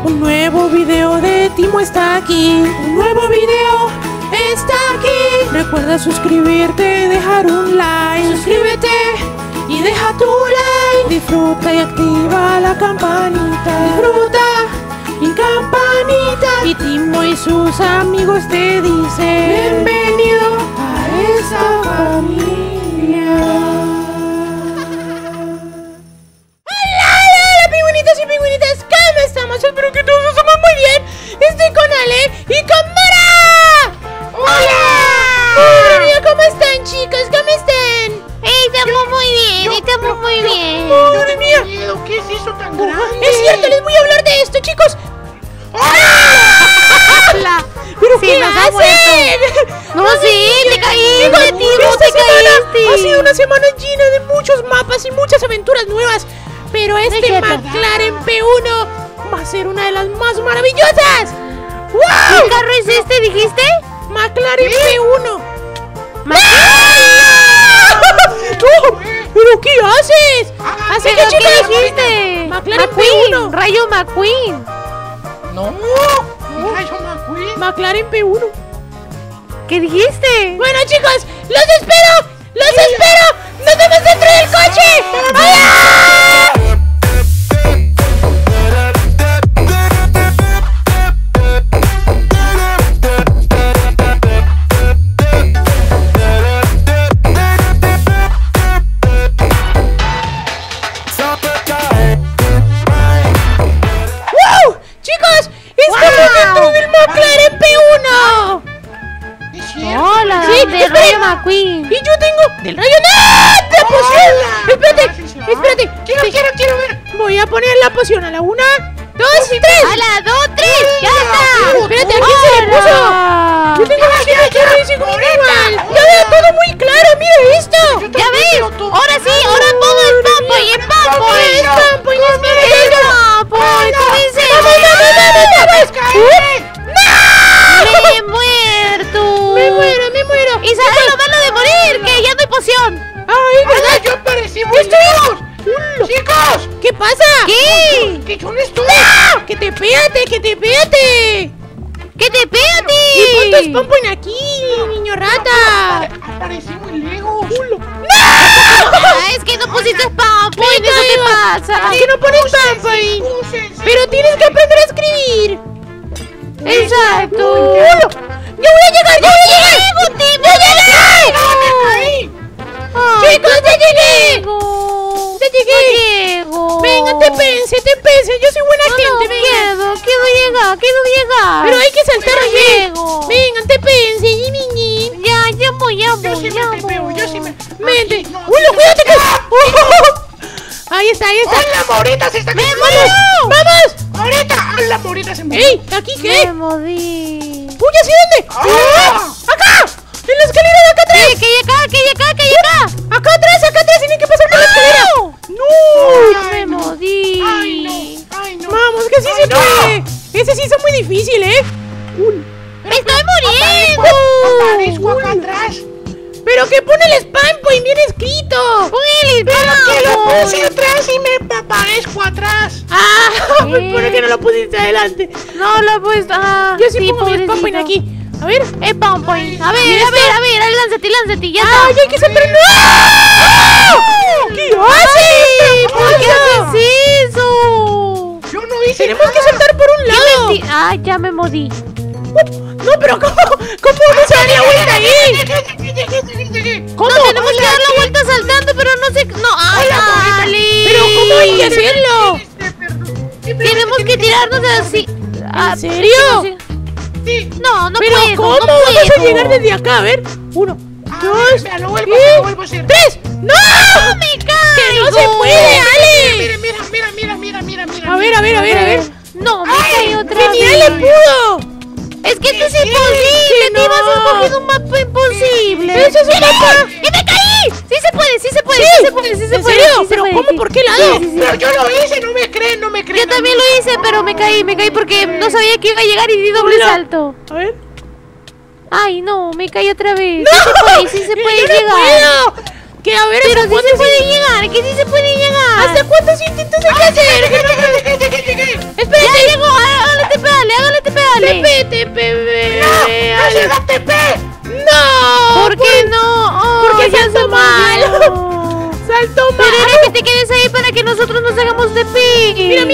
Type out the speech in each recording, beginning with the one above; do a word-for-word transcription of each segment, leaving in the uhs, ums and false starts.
Un nuevo video de Timo está aquí. Un nuevo video está aquí. Recuerda suscribirte, dejar un like. Suscríbete y deja tu like. Disfruta y activa la campanita. Disfruta y campanita. Y Timo y sus amigos te dicen bienvenido a esa familia. Hola, hola, pingüinitos y pingüinitas. ¿Cómo estamos? Espero que todos estamos muy bien. Estoy con Ale y con Mara. ¡Hola! Madre mía, ¿cómo están, chicos? ¿Cómo están? Estamos muy bien, estamos muy bien. Madre mía. ¿Qué es eso tan grande? Es cierto, les voy a hablar de esto, chicos. Hola. ¿Pero Sí, qué nos ha hacen? No, sí, te caíste, Chicos, Timo, esta te semana caíste. ha sido una semana llena de muchos mapas y muchas aventuras nuevas. Pero este cierto. McLaren P uno va a ser una de las más maravillosas. ¡Wow! ¿Qué carro es este, dijiste? McLaren P uno. Ma- ¡No! ¿Pero qué haces? Así ¿Pero que, qué chicos, dijiste? McLaren P McQueen, uno. Rayo McQueen. No, Rayo McQueen. McLaren P uno. ¿Qué dijiste? Bueno, chicos, los espero. ¡Los espero! ¡Nos vemos dentro del coche! ¡Hola! ¡Wow! ¡Chicos! ¡Estamos dentro del McLaren P uno! ¿Es cierto? Hola, Sí, de espera. Rayo McQueen. Y yo tengo del rayo. ¡No! ¡La poción! Espérate, sí, sí, va. espérate. Quiero, Sí. quiero, quiero ver. Voy a poner la poción a la una, dos y tres. A la dos, tres, ya está. Espérate, ¿a quién se le puso? Hola. Yo tengo aquí la que dice como igual. Ya veo todo muy claro, mira esto. ¿Ya ves? Ahora sí, ahora todo es papo y es papo. Es Pampo y es Miguel. Es papo, tú dices. ¡Vamos, vamos, vamos, vamos! Me he muerto. ¡Me muero, me muero! Y sabes lo malo de morir, que ya no hay poción. ¡Ay, ¡Hola, verdad! yo aparecí muy lejos! ¡Chicos! ¿Qué pasa? ¿Qué? ¡Que yo no estoy! ¡Ah! ¡Que te péate, que te péate! ¿Qué te pega a Y pon tu ti? Spampoint aquí, niño rata. Aparecí muy lejos. Ah, es que no pusiste spam, pues Me eso te caigo. pasa. Es que no pones Spampoint. Úsense. Pero tienes que aprender a escribir. Exacto. ¡Ya voy a llegar, ya voy a llegar! ¡Ya llegué! ¡Ahí! Ay, ¡Chicos, ya llegué! llego. ¡Ya llegué! Llego. Venga, te pense, te pense. Yo soy buena No, gente, no, venga. quiero, quiero llegar, quiero llegar. Pero hay que saltar No allí. llego. Venga, te pense, y niñín. Ya, ya voy, ya Yo voy, sí ya me pepeo, yo sí me... Vente. Aquí, no, ¡Uy, no, aquí. cuídate que... Ahí está, ahí está. ¡Hola, Morita! ¡Se está cayendo! ¡Vamos! ¡Vamos! ¡Morita! ¡Hola, Morita! ¡Se murió! ¡Ey! ¿Aquí qué? Me morí. ¡Uy, ¿hacia dónde? ¡Ah! ¡Acá! ¡En la escalera de acá atrás! ¿Qué? ¿Qué hay acá? ¿Qué hay acá? ¿Qué hay acá? ¡Acá atrás, acá atrás! ¡Tienen que pasar por la escalera! ¡No! Me morí. ¡Ay, no! ¡Ay, no! Vamos, que sí Ay, se no. puede. Ese sí está muy difícil, ¿eh? ¡Me estoy muriendo! ¡Aparezco acá atrás! ¡Pero que pone el spam point bien escrito! ¡Willy, ¡Que lo vamos! puse atrás y me aparezco atrás! ¡Ah! ¿Qué? ¿Por qué no lo pusiste adelante? No lo he puesto. Ah, Yo sí, pongo mi spam pobrecito. point aquí. A ver. Eh, pam, pam. A ver, ¿Y a esto? ver, a ver, lánzate, lánzate, ya ¡Ay, está. hay que saltar! ¡No! ¿Qué haces? ¿Por qué haces eso? ¡Yo no hice Tenemos que nada! saltar por un ¿Qué lado. menti- Ay, ya me morí. No, pero ¿cómo? ¿Cómo vamos a dar la vuelta ahí? ¿Cómo? No, tenemos que dar la vuelta saltando, pero no sé. No, ay, dale. ¿Pero cómo hay que hacerlo? Tenemos que tirarnos así. Ah, ¿En serio? Sí. No, no ¿Pero puedo, cómo no vamos a puedo. llegar desde acá? A ver. Uno, dos, Mira, lo vuelvo a y hacer, lo vuelvo a hacer. tres. ¡No! ¡No me caigo! ¡Que no se puede, Ale! Mira, mira, mira, mira, mira, mira, mira. A ver, a ver, a ver, a ver. No, me Ay, caí otra ¡Que ni vez. Ale pudo! Es que esto es ¿Qué? imposible. Que Te ibas no. escogiendo un mapa imposible. ¡Eso es un mapa! ¡Y me caí! Sí se puede, sí se puede, sí, Sí. se puede, sí se ¿En puede. serio? sí se ¿Pero puede, cómo? sí. ¿Por qué lado? Sí, sí, sí. Pero yo lo hice, no me creen, no me creen. Yo también lo hice, pero me caí, me caí porque no sabía que iba a llegar y di doble Mira. salto. A ver. Ay, no, me caí otra vez. ¡No! Sí se puede, sí se ¡Yo puede no llegar. puedo! Que a ver, Pero ¿hasta sí cuántos se puede in- llegar, que sí se puede llegar. ¿Hasta cuántos intentos hay que hacer? Llegué, llegué, llegué, llegué. Espérate. Ya llegó, ah,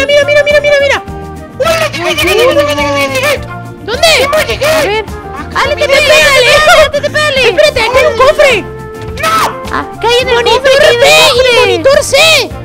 mira, mira, mira, mira, mira, mira. ¡Hola, llegué, llegué, llegué, llegué, llegué, llegué! ¿Dónde? llegué! A ver. Acá, ¡Ale, te mira, pégale! ¡Espérate, te pégale! Espérate, acá hay un cofre. ¡No! Ah, ¿qué hay en el Monitor cofre? ¿Qué hay en B el y cofre? monitor C.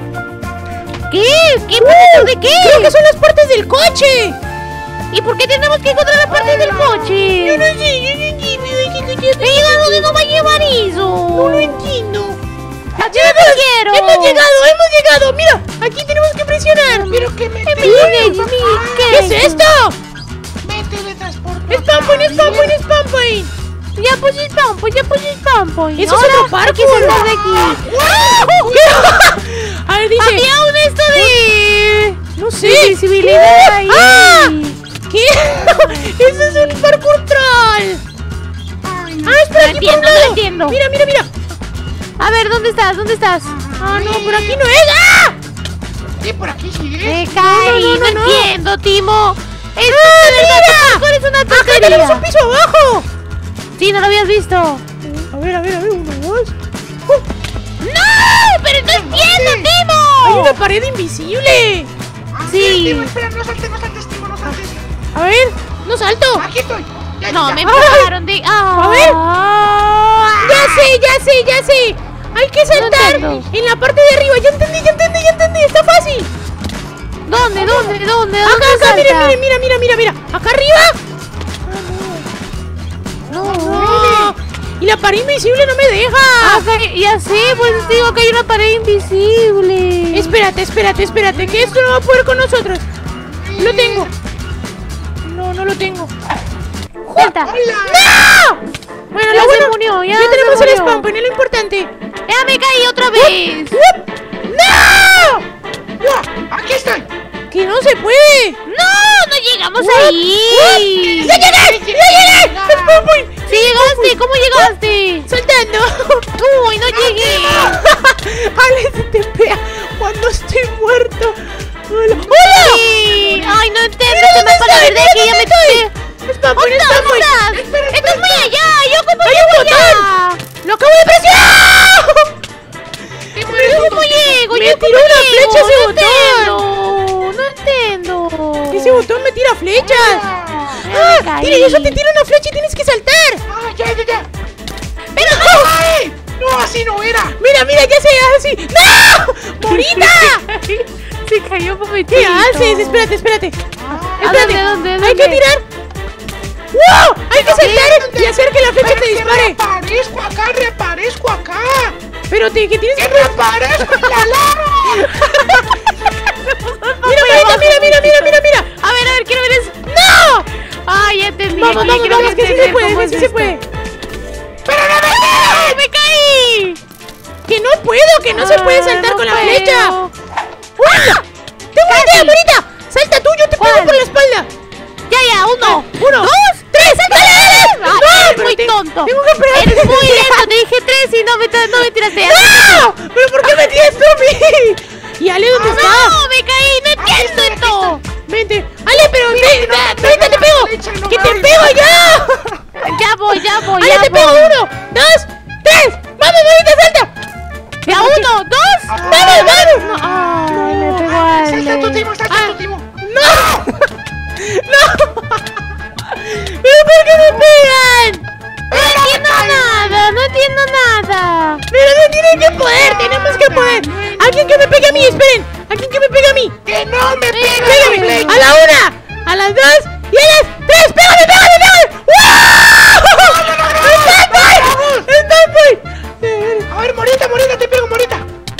¿Qué? ¿Qué monitor de qué? Creo que son las partes del coche. ¿Y por qué tenemos que encontrar la parte del coche? Yo no sé, yo no entiendo. ¿Y a dónde nos va a llevar eso? No lo entiendo. ¡Yo no quiero! Hemos llegado, hemos llegado. Mira, aquí tenemos que presionar. Pero que me ¿Qué me ¿Qué es esto? Me teletransporto. Spam point, spam point, spam point. Ya puse el pampo, ya puse el pampo. Eso es Ahora otro hay que parkour. saltar de aquí. ¿Qué? A ver, dice. Había un esto de... No sé. de visibilidad ahí. ¡Ah! ¿Qué? Eso es un parkour troll. Ay, no. Ah, espera, No aquí entiendo, por un lado. no entiendo. Mira, mira, mira. A ver, ¿dónde estás? ¿Dónde estás? Ah, no, por aquí no es. ¡Ah! Sí, por aquí sí Me es. caí, no, no, no, no. entiendo, Timo. Esto ¡Ah, de verdad, mira! parkour es una Acá tenemos un tontería. piso abajo. Sí, no lo habías visto. A ver, a ver, a ver, uno, dos. ¡No! ¡Pero no entiendo, Hay Timo! una pared invisible. Ah, Sí. Timo, espera, no saltes, no saltes, Timo, no saltes. A ver, no salto. Aquí estoy. Ya, No, ya. me Ay. empujaron de... A ver. Ah. Ya sé, ya sé, ya sé. Hay que saltar entiendo. en la parte de arriba. Ya entendí, ya entendí, ya entendí. Está fácil. ¿Dónde, dónde, dónde? ¿Dónde Acá, acá, mira, salta? mira, mira, mira, mira, mira. Acá arriba. No. No. Y la pared invisible no me deja. Acá, ya sé, pues te digo que hay una pared invisible. Espérate, espérate, espérate. Que esto no va a poder con nosotros. Lo tengo. No, no lo tengo. Salta. ¡Hola! ¡No! Bueno, Ya lo se bueno. murió, ya ya se tenemos el murió. spam point, es lo importante. Ya me caí otra vez. ¡No! ¡No! ¡Aquí estoy! Que no se puede. No, no llegamos What? ahí. ¡Ya llegué! ¡Ya llegué! ¡Spam point! Sí llegaste, ¿cómo llegaste? ¡Saltando! Uy, no llegué. Ale se te pega cuando estoy muerto. ¡Hola! ¡Hola! Sí. Ay, no entiendo, Mira se dónde me para estoy, verde que ya me toqué. ¡Spam point, ¿Dónde spam estás? point! ¿Dónde estás? Estás muy allá, yo como ¡Hay un botón! ¡Lo acabo de presionar! Timo, eres ¿Cómo tonto. llego? Me ¿Yo tiró cómo una llego? flecha ese No botón. entiendo, no entiendo. Ese botón me tira flechas. Ah, ¡Ah! me caí. Mira, y eso te tira una flecha y tienes que saltar. ah, ya, ya, ya. ¡Pero ¡Ay! No, así no era. Mira, mira, ya se hace así. ¡No! ¡Morita! Se cayó como ¿Qué haces? Espérate, espérate. Ah, Espérate. dónde, dónde, Hay dónde? que tirar. ¡Wow! Hay que saltar y hacer que la flecha pero te que dispare. reaparezco acá, reaparezco acá. Pero te, que tienes ¡Que que... reaparezco en la lava! Mira, Morita, mira, mira, mira, mira, mira. A ver, a ver, quiero ver eso. ¡No! Ay, ya entendí. Vamos, aquí, vamos, creo vamos, que sí se entender puede, cómo que es sí se esto. puede. ¡Pero no me ¡Ay, me caí! Que no puedo, que no se puede Ah, saltar no con la puedo. flecha. ¡Guau! ¡Tengo una idea, Morita! ¡Salta tú, yo te pego ¿Cuál? por la espalda! Ya, ya, uno. Uno, dos, tres, ¡Dale, dale! ¡Ah, ¡No! eres pero muy te- tonto! Tengo que esperar. Eres muy lento, te dije tres y no me, no me tiraste. ¡No! ¿Pero por qué me tienes tú a mí? ¿Y Ale dónde está? ¡No, me caí! ¡No entiendo esto! Vente. Ale, pero Mira, ve, no, ve, no, ahorita no, te pego. la flecha no ¡Que me te abre. pego ya! Ya voy, ya voy, Ale, ya te voy. pego uno, dos, tres. ¡Vamos, Morita, salta! Ya, uno, dos. Ah, ¡Vamos, vamos! No, ay, me pegó a ¡Salta tu Ale. Timo, salta tu Timo! ¡No! ¡No! ¿Pero por qué me pegan? No entiendo nada, no entiendo nada. Pero no tienen que poder, tenemos que poder. Alguien que me pegue a mí, esperen. Alguien que me pegue a mí. ¡Que no me pegues! Pégame. A la una, a las dos y a las tres. ¡Pégame, pégame, pégame! ¡Wow! ¡Stop boy! ¡Stop boy! A ver, Morita, Morita, te pego, Morita.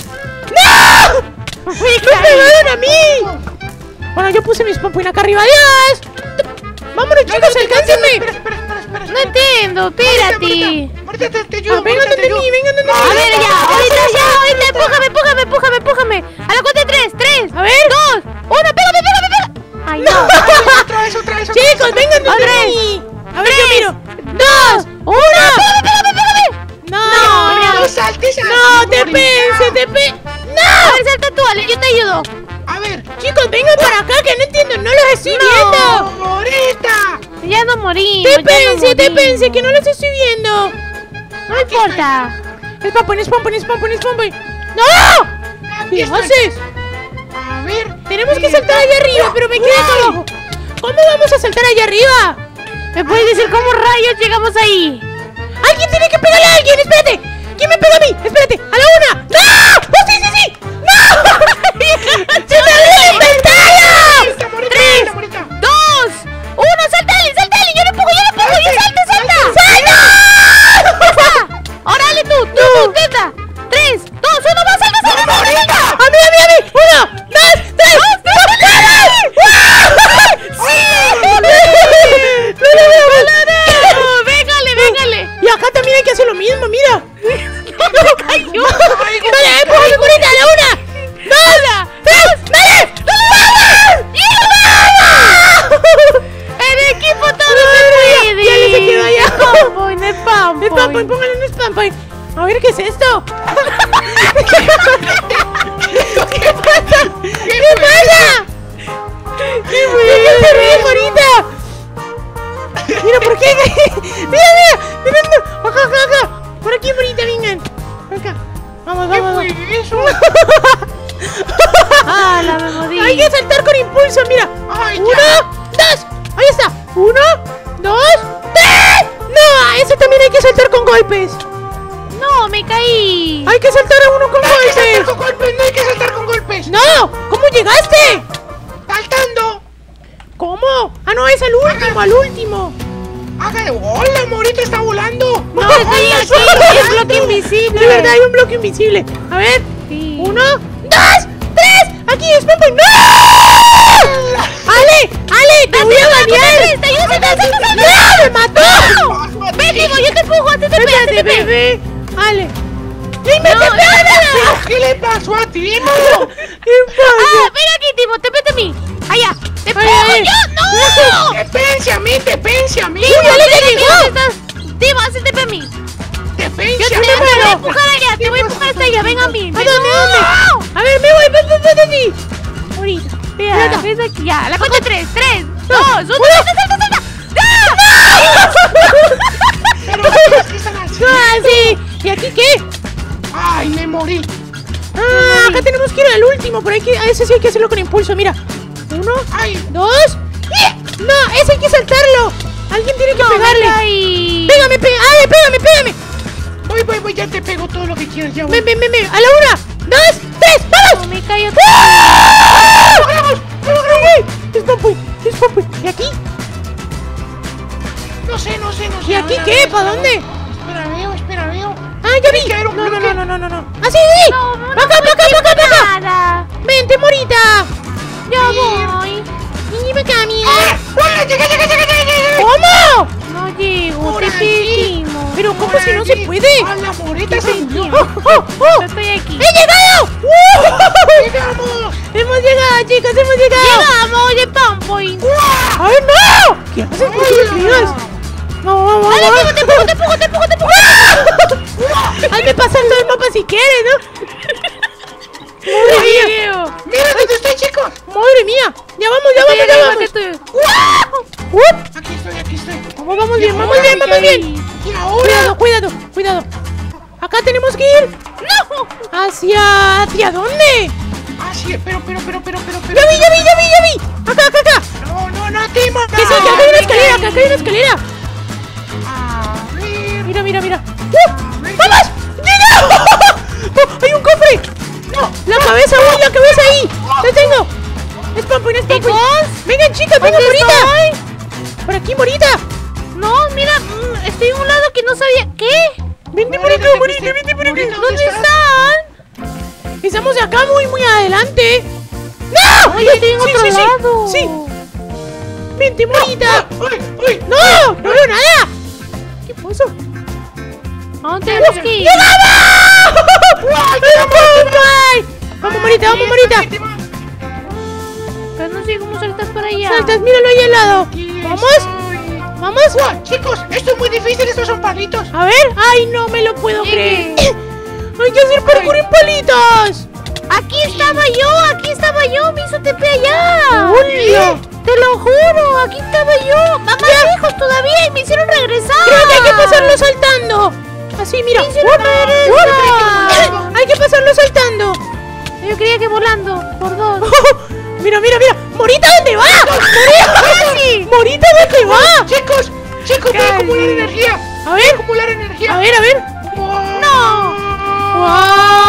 ¡No! ¡Me pegaron a mí! Bueno, yo puse mis pompoín acá arriba. ¡Adiós! Vámonos, chicos, alcáncenme. Espera, espera, espera, espera. No entiendo, espérate. Morita, te, te ayudo. Ah, vengan Morita, te donde ayudo. mí, vengan donde No, mí. A ver, no, ya, no, ahorita, no, ya, no, ahorita, no, empújame, empújame, empújame, empújame. A la cuenta de tres, tres. A ver. Dos, uno, pégame, pégame, pégame. Ay, no. Otra vez, otra vez, otra vez. Chicos, vengan donde Tres. mí. A ver, yo Tres. miro. Dos, uno. Pégame, pégame, pégame. No, No saltes así, no, te Morita. pensé, te pe... A ¡No! ver, salta tú, Ale, yo te ayudo. A ver. Chicos, vengan para acá, que no entiendo, no los estoy ¡No, viendo. Morita! Ya no morí. Te pensé, te pensé, que no los estoy viendo. No importa. Spam point, spam point, spam point, spam point. ¡No! Aquí ¿Qué estoy. haces? A ver. Tenemos que saltar allá arriba, pero me quedé acá abajo. ¿Cómo vamos a saltar allá arriba? ¿Me puedes decir cómo rayos llegamos ahí? ¡Alguien tiene que pegarle a alguien! ¡Espérate! ¿Quién me pega a mí? ¡Espérate! ¡A la una! ¡No! ¡Oh, sí, sí, sí! ¡No! ¡Se me abrió la pantalla! Tres, dos, uno, salta, Ali, salta, Ali. Yo lo empujo, yo lo empujo, yo salta, salta. ¡Salta! Ahora dale tú, tú, tú, intenta. Tres, dos, uno, más, salta, salta, salta, salta. ¡A mí, a mí, a mí! ¡Uno, dos, tres! Véngale, véngale. Y acá también hay que hacer lo mismo, mira. Me cayó. ¡Dale, empuja mi curita! ¡A la una! ¡Dos! ¡Tres! ¡Dale! El equipo todo se puede. Ya le se quedó allá. Spampoy, no es Spampoy. Spampoy, póngale un Spampoy. A ver, ¿qué es esto? ¿Qué pasa? ¿Qué pasa? ¿Qué fue? ¿Qué se ríe, Morita? Mira, ¿por qué? Mira, mira, mira, acá, acá, acá. Por aquí, Morita, vengan. Acá. Vamos, vamos, vamos. ¿Qué fue eso? Ah, la me morí. Hay que saltar con impulso, mira. Ay, ya. Uno, dos. Ahí está. Uno, dos, tres. No, ese también hay que saltar con golpes. No, me caí. Hay que saltar a uno con No hay que saltar golpes. con golpes, no hay que saltar con golpes. No, ¿cómo llegaste? Saltando. ¿Cómo? Ah, no, es al último, al último. Haga, hola, Morita está volando. No, estoy aquí. Es bloque invisible. De verdad, hay un bloque invisible. A ver. Sí. Uno, dos, tres. Aquí es Spampoy. ¡No! Ale, Ale, te voy a banear. ¡Te ayudo, salta, salta, salta! ¡No! ¡Me mató! Ven, Timo, yo te empujo, hazte T P, hazte Espérate, T P. bebé. Ale. ¡Y me No, te no, pega! ¿Qué le pasó a Timo? ¿Qué pasa? Ah, ven aquí, Timo, te pete a mí. Allá, te empujo ay. yo. ¡No! Te pense a mí, te pense a mí. ¡Uy, Ale Ven ya aquí, llegó! ¿dónde estás? Timo, hazte T P a mí. Te Yo pense te, a te mí. voy a empujar allá, te voy a empujar hasta allá. Ven a mí. ¿A ven. dónde, No. dónde? A ver, me voy, ven, ven, ven, ven. Ahorita. Mira, Espera. ves aquí. Ya, la cuenta tres. Tres, No, dos, uno, uno. salta, salta, salta. Pero, ¿qué están haciendo? Ah, sí. ¿Y aquí qué? Ay, me morí. Ah, acá tenemos que ir al último, pero hay que, a ese sí hay que hacerlo con impulso, mira. Uno, Ay, dos. No, ese hay que saltarlo. Alguien tiene que No, me pegarle. caí. Pégame, pégame, Ale, pégame, pégame. voy, voy, voy, ya te pego todo lo que quieras, ya voy. Ven, ven, ven, ven. A la una, dos, tres, No, ¡vamos! me cayó. ¡Ah! ¡Vamos! ¡Vamos, vamos! Es Spampoy, es Spampoy. ¿Y aquí? No sé, no sé, no sé. ¿Y a aquí ver, a qué? ver, ¿Para espera, dónde? Espera, veo, espera, veo. Ah, ya vi. que haber un No, no, bloque. no, no, no, no. ¡Ah, sí, sí! No, no, ¡Para acá, no para acá, para acá, para acá! nada. ¡Vente, Morita! Ya voy. ¡Y me cambia! ¡Ah! ¡Hola! ¡Llegué, llegué, llegué, llegué, llegué! ¿Cómo? No llego, Por te aquí. pedimos. Pero ¿cómo Por si no aquí. se puede? ¡A la Morita se murió! ¡Oh, oh, oh! Estoy aquí. ¡He llegado! ¡Uh! ¡Llegamos! ¡Hemos llegado, chicos! ¡Hemos llegado! Llegamos de Spampoy. ¡Ay, no! ¿Qué haces? ¿Por qué me pegas? No, vamos, Dale, vamos. te empujo, te empujo, te empujo, te empujo. Hazme pasar todo el mapa si quieres, ¿no? ¡Madre mía! Video. ¡Mira dónde estoy, chicos! ¡Madre mía! ¡Ya vamos, ya Estoy vamos, ya arriba, vamos! que estoy. ¡Up! Aquí estoy, aquí estoy. Vamos, vamos bien, Y vamos ahora bien, me vamos bien. ¿Y ahora? Cuidado, cuidado, cuidado. Acá tenemos que ir. ¡No! ¿Hacia... ¿Hacia dónde? Ah, sí, pero, pero, pero, pero, pero, pero. ¡Ya vi, ya vi, ya vi, ya vi! ¡Acá, acá, acá! No, no, no, Timo, no. ¡Que sí, que acá hay una escalera, que acá hay una escalera! A ver. Mira, mira, mira. ¡Uh! ¡Vamos! ¡Llega! ¡Oh, ¡hay un cofre! ¡No! ¡La cabeza, uy, la cabeza ahí! ¡La tengo! ¡Es Spampoy, es Spampoy! Chicos, ¡Vengan, chicas, vengan, ¿dónde Morita! ¡Por aquí, Morita! No, mira, mm, estoy en un lado que no sabía. ¿Qué? ¡Vente, Morita, Morita, ¿te Morita, fuiste? vente por aquí! Morita, ¿Dónde estás? están? Estamos acá muy, muy adelante. ¡No! Ay, yo estoy en Sí, otro sí, sí, lado. sí. ¡Vente, Morita! ¡Ay, ay! ¡No! ¡No veo nada! ¿Qué pasó? ¿A dónde tenemos que ir? ¡Llegamos! ¡Ay, ¡vamos, Morita, vamos, Morita! Pero no sé cómo saltas para allá. Saltas, míralo ahí al lado. Aquí ¿Vamos? estoy. ¿Vamos? ¡Guau, chicos! Esto es muy difícil, estos son palitos. A ver. ¡Ay, no me lo puedo Llegué. creer! ¡Hay que hacer parkour en palitos! Aquí estaba yo, aquí estaba yo, me hizo T P allá. ¡Hola! Te lo juro, aquí estaba yo. Va más lejos todavía y me hicieron regresar. Creo que hay que pasarlo saltando. Así, mira. Me hicieron ¡Up! regresar. ¡Up! Hay que pasarlo saltando. Yo creía que volando, por dos. Mira, mira, mira. ¡Morita, ¿dónde va? ¡Morita! ¡Morita, ¿dónde va? Chicos, chicos, voy a acumular energía. A ver, acumular energía. a ver, a ver. ¡No! ¡Wow!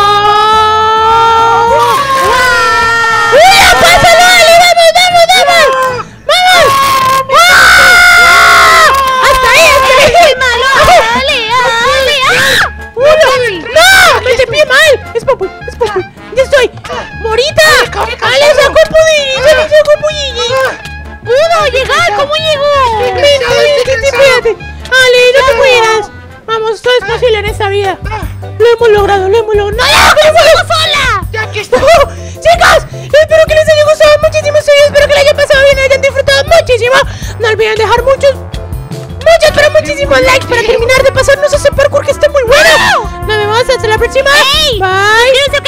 ¡Mira, pásalo, Ale! ¡Vamos, vamos, vamos! ¡Vamos! ¡Ah! ¡Hasta ahí, hasta ahí! ¡Malo! ¡Dale, dale! ¡Ah! ¡Uno! ¡No! ¡Me te pide mal! ¡Es Papu! ¡Es Papu! ¡Ya estoy! ¡Morita! ¡Ale sacó pudín! ¡Ale sacó pudín! ¡Pudo llegar! ¿Cómo llegó? ¡Vente, vente, espérate! ¡Ale, no te mueras! Vamos, todo es posible en esta vida. Lo hemos logrado, lo hemos logrado. ¡No, no, no, no, sola! Ya que está. ¡Oh! Chicos, espero que les haya gustado muchísimo. Espero que les haya pasado bien y hayan disfrutado muchísimo. No olviden dejar muchos, muchos, pero muchísimos likes para terminar de pasarnos ese parkour que está muy bueno. Nos vemos hasta la próxima. ¡Ey! Bye.